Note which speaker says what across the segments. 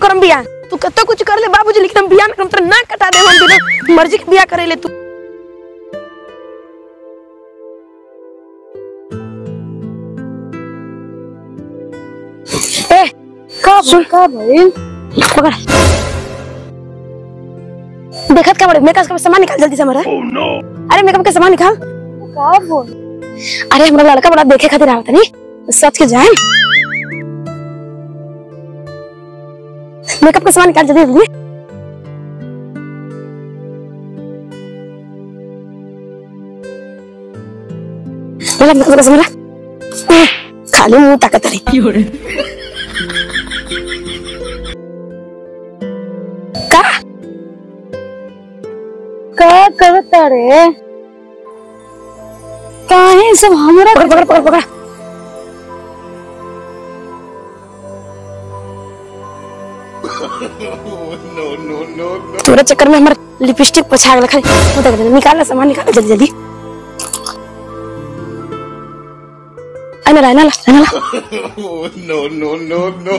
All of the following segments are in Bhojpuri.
Speaker 1: करम बिया तू कत कुछ कर ले बाबूजी लेकिन हम बिया करम तेरा ना कटा दे हम बिना मर्जी के बिया करे ले तू ए का भाई पकड़ देखत का बड़े मेकअप का सामान निकाल जल्दी से हमारा अरे मेकअप का सामान निकाल का बोल अरे हमरा लड़का बड़ा देखे खातिर आवत नहीं सच के जाए मेकअप का सामान निकाल जल्दी जल्दी मेकअप का सामान खाली मुंह ताकत रही का करता रे काहे सब हमरा पकड़ पकड़ पकड़ पकड़ नो तोरे चक्कर में हमर लिपस्टिक पोछा गेल खाली वो देख निकाल सामान निकाल जल्दी जल्दी ना नो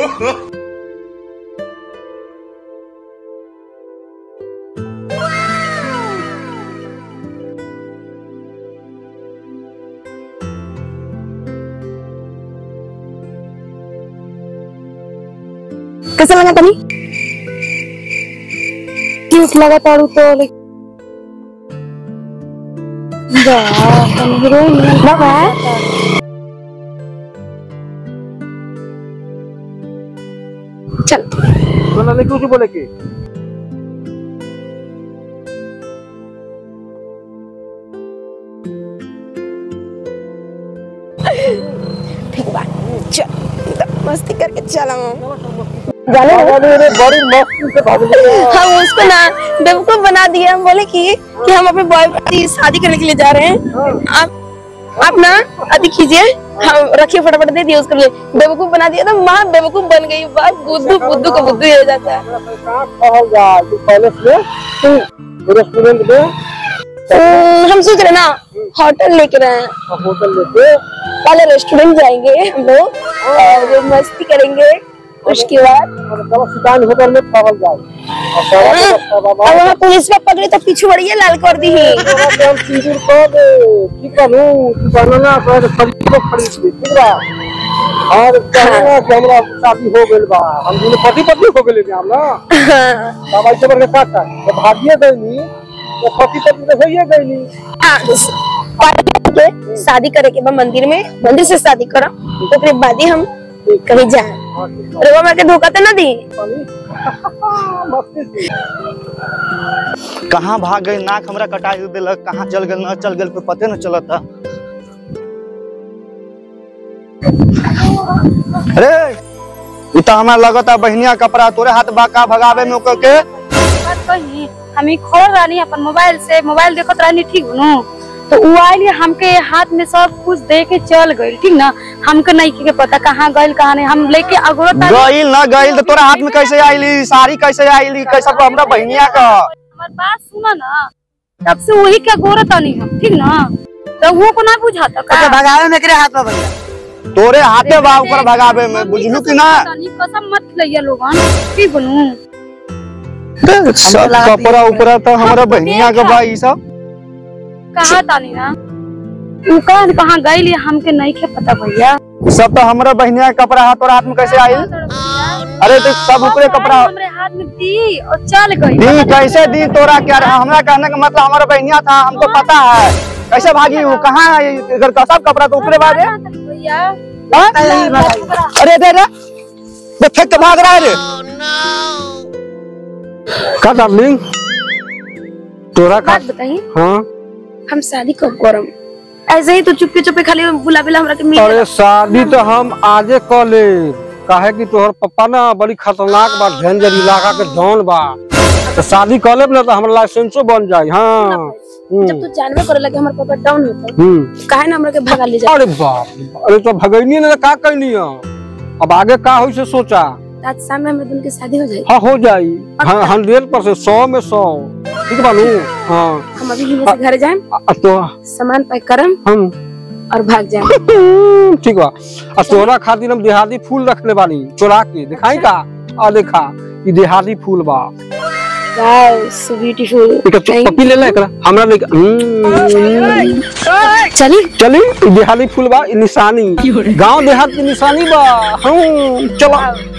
Speaker 1: कैसा लगा तनी क्यूट लगा तारू तो बाबा चल
Speaker 2: बोला ले क्यों बोले की
Speaker 1: ठीक बात चल मस्ती करके चला
Speaker 2: जाने बड़ी मस्ती से भाग
Speaker 1: हम उसको ना बेवकूफ बना दिया हम बोले कि हम अपने बॉयफ्रेंड की शादी करने के लिए जा रहे हैं आप ना अति कीजिए हम रखिए फटाफट दे दिए उसको बेवकूफ बना दिया तो माँ बेवकूफ बन गई बात बुद्धू बुद्धू को बुद्धू हो जाता है
Speaker 2: रेस्टोरेंट में
Speaker 1: हम सोच रहे ना होटल लेके रहे
Speaker 2: होटल लेके
Speaker 1: पहले रेस्टोरेंट जाएंगे हम लोग और मस्ती करेंगे उसके बाद
Speaker 2: होटल में पहुंच जाए
Speaker 1: और वहाँ पुलिस का पकड़े तो पीछे बढ़िया लाल कर दी है
Speaker 2: और हमरा शादी हो गइल बा हम दोनों पति पत्नी हो गइल हम ना बाबा से बरके काटा तो भागिए गइनी तो पति पत्नी तो होइए गइनी
Speaker 1: शादी करे के बाद मंदिर से शादी करो तो फिर बाद ही हम कहीं जाए रोवा मार के धोखा तो ना दी
Speaker 3: कहाँ भाग गई नाक हमरा कटा दिलक कहाँ चल गल न चल गल कोई पते न चलता अरे इ त हमरा लगता बहनिया कपड़ा तोरे हाथ बाका भगावे में ओकर के
Speaker 4: कहीं हम खोल रानी अपन मोबाइल देखत रानी ठीक नु तो उ आइली हमके हाथ में सब कुछ दे के चल गइल ठीक ना हमके नहीं के पता कहाँ गइल कहाँ नहीं हम लेके अगरो
Speaker 3: गइल ना गइल तो तोरा हाथ में कैसे आइली साड़ी कैसे आइली कैसा को हमरा बहनिया का
Speaker 4: हमर बात सुना ना तब से वही के अगरो तनी हम ठीक ना तो वो को ना बुझाता का
Speaker 5: भगावे में एकरे हाथ में बन
Speaker 3: तोरे हाथे बा ऊपर भगावे में बुझलू कि ना
Speaker 4: कसम मत खइया लोगन की बनू
Speaker 3: सब कपड़ा ऊपर तो हमरा बहनिया का बा ई सब
Speaker 4: कहा तानी ना तू कहाँ गई हमके नहीं के पता भैया
Speaker 3: सब तो हमरा बहनिया का कपड़ा हाथ और हाथ में कैसे आई अरे तो सब ऊपरे कपड़ा
Speaker 4: हमरे हाथ में दी और चल गई
Speaker 3: दी कैसे दी तोरा क्या हमरा कहने का मतलब हमारा बहनिया था हमको पता है कैसे भागी हूँ कहाँ इधर का सब कपड़ा तो ऊपरे बाजे
Speaker 4: भैया
Speaker 3: अरे दे फेंक भाग रहा है रे
Speaker 2: का डार्लिंग तोरा का
Speaker 1: बताइए
Speaker 2: हाँ
Speaker 1: हम शादी कब करम ऐसे ही तो चुपके चुपके खाली बुला बिला हमरा के मिल
Speaker 2: अरे शादी तो हम आजे कर ले काहे कि तोहर पप्पा ना बड़ी खतरनाक बा डेंजर इलाका के डॉन बा तो शादी कर ले ना तो हमरा लाइसेंसो बन जाए हाँ
Speaker 1: जब तू जानबे करे लगे हमर पापा डाउन होता काहे ना हमरा के भगा ले जा
Speaker 2: अरे बाप अरे तो भगैनी ने का कहनी है अब आगे का होई से सोचा
Speaker 1: आज शाम में हमरे की शादी हो जाए
Speaker 2: हाँ हो जाई 100% 100 में 100 ठीक बानू हाँ
Speaker 1: हम अभी यहीं से घर जाएं
Speaker 2: तो
Speaker 1: सामान पैक करम
Speaker 2: हम
Speaker 1: और भाग जाएं
Speaker 2: ठीक बा तोरा खातिर हम देहाती फूल रखले बानी चोरा के दिखाई का आ देखा ई देहाती फूल बा।
Speaker 1: Wow so beautiful.
Speaker 2: एक पप्पी ले ले एकरा हमरा ले
Speaker 1: चली
Speaker 2: चली ई देहाती फूल बा, ई निशानी गांव देहात की निशानी बा। हम चला